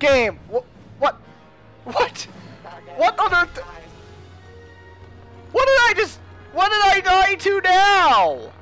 Game. What? What? What other? What did I die to now?